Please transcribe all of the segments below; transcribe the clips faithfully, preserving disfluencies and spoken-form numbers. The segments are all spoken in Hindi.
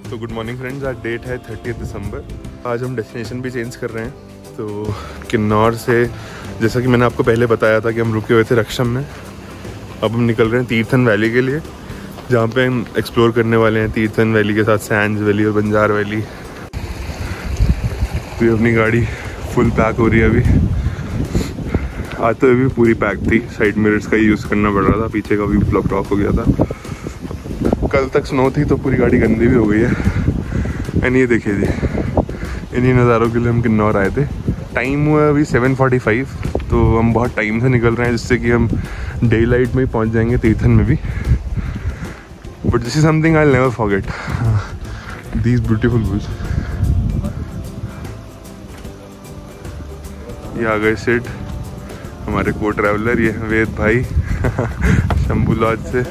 तो गुड मॉर्निंग फ्रेंड्स, आज डेट है थर्टी दिसंबर। आज हम डेस्टिनेशन भी चेंज कर रहे हैं। तो किन्नौर से, जैसा कि मैंने आपको पहले बताया था कि हम रुके हुए थे रक्षम में, अब हम निकल रहे हैं तीर्थन वैली के लिए, जहाँ पे हम एक्सप्लोर करने वाले हैं तीर्थन वैली के साथ सैंड्स वैली और बंजार वैली। तो ये अपनी गाड़ी फुल पैक हो रही है अभी। आते हुए भी पूरी पैक थी, साइड मिरर्स का यूज़ करना पड़ रहा था, पीछे का भी ब्लॉक ऑफ हो गया था। कल तक स्नो थी तो पूरी गाड़ी गंदी भी हो गई है। एंड ये देखिए जी, इन्हीं नज़ारों के लिए हम किन्नौर आए थे। टाइम हुआ अभी सेवन फोर्टी फाइव, तो हम बहुत टाइम से निकल रहे हैं, जिससे कि हम डे लाइट में ही पहुंच जाएंगे तीर्थन में भी। But this is something I will never forget, these beautiful views. ये आ गए सेठ हमारे को ट्रैवलर, ये वेद भाई शंभू लॉज से।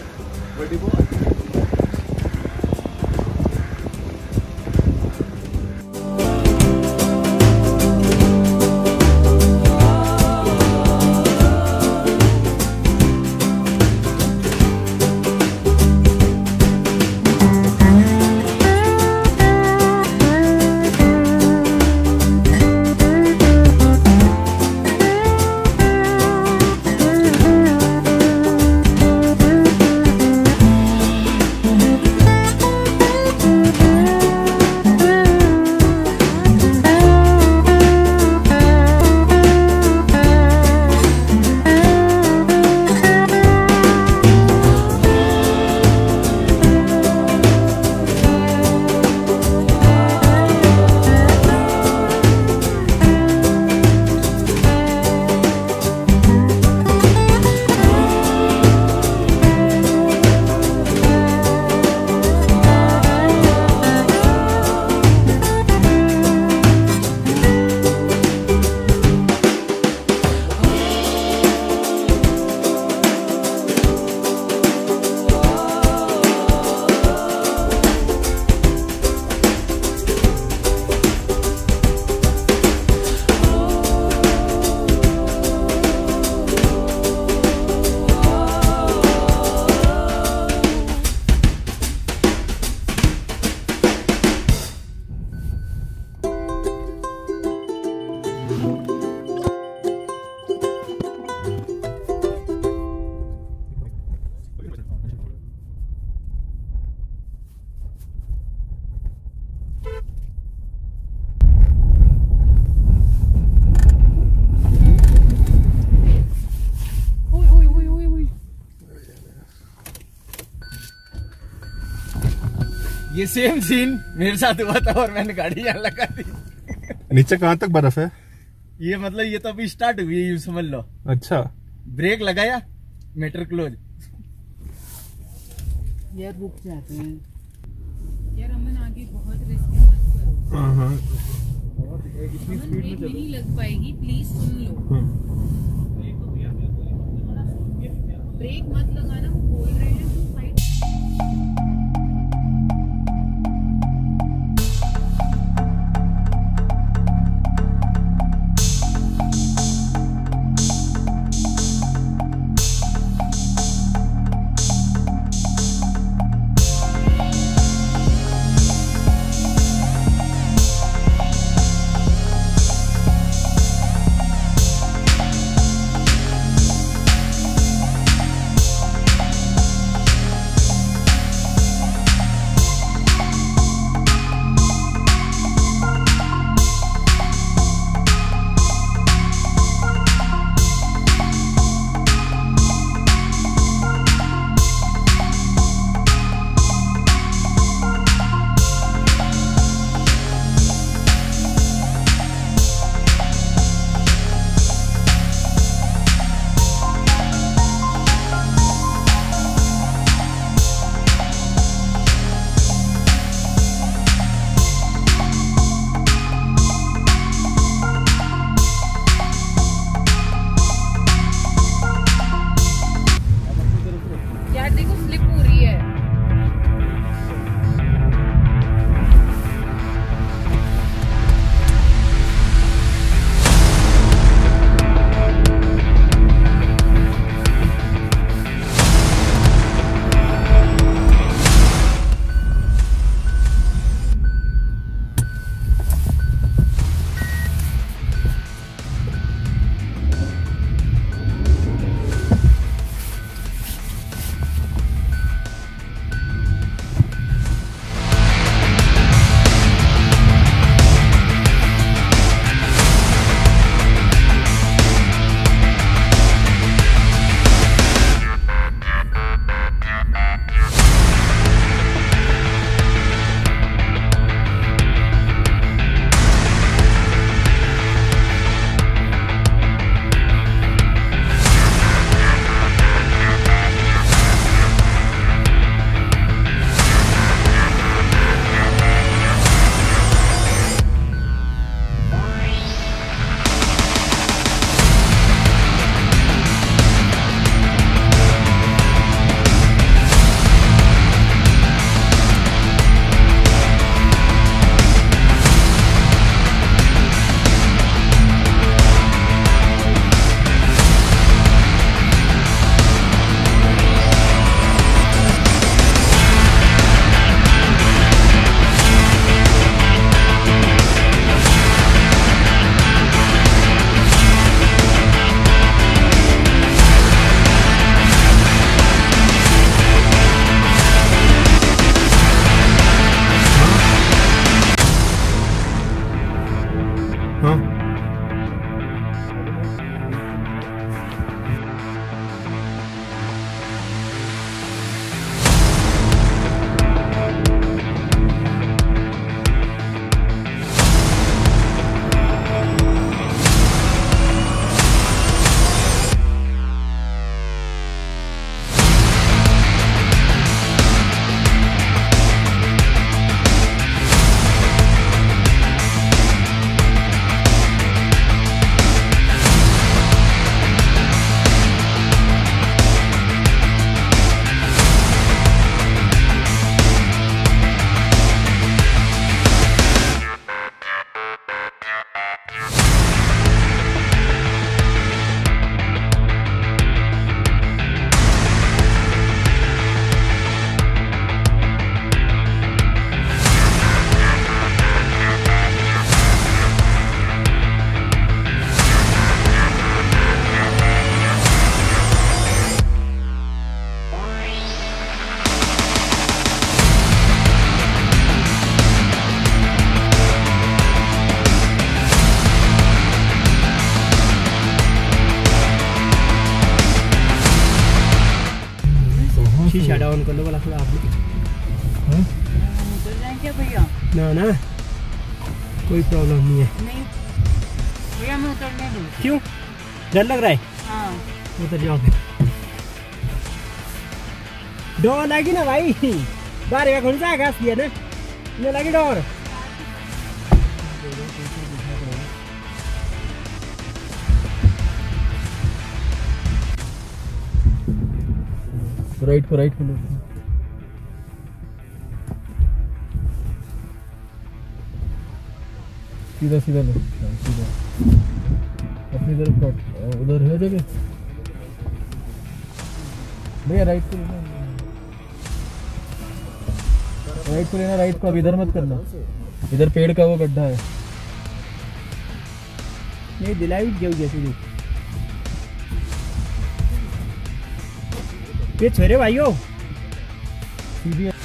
ये सेम सीन मेरे साथ हुआ था और मैंने गाड़ी यहाँ लगा दी। नीचे कहाँ तक बर्फ है? ये मतलब ये तो अभी स्टार्ट हुई है, समझ लो। अच्छा, ब्रेक लगाया, मीटर क्लोज। यार रुक जाते हैं यार, अमन आगे बहुत रिस्क है, मत करो। हाँ हाँ, इतनी स्पीड में चलो, नहीं लग पाएगी, प्लीज सुन लो। ब्रेक मत लगाना, वो बोल रहे हैं तुम साइड। ना ना कोई प्रॉब्लम नहीं है। नहीं भैया मैं उतरने दूँ। क्यों डर लग रहा है? हाँ उतर जाओ फिर। डोर लगी ना भाई, बाहर का कौन सा घास दिया ना, ये लगी डोर। राइट को राइट को लो, सीधा सीधा लो, सीधा अपनी तरफ कट, उधर है जगह भैया। राइट को लेना, राइट को लेना, राइट को। अब इधर मत करना, इधर पेड़ का वो गड्ढा है। नहीं दिलाई जाओ जैसे ये छोरे भाइयों सीधी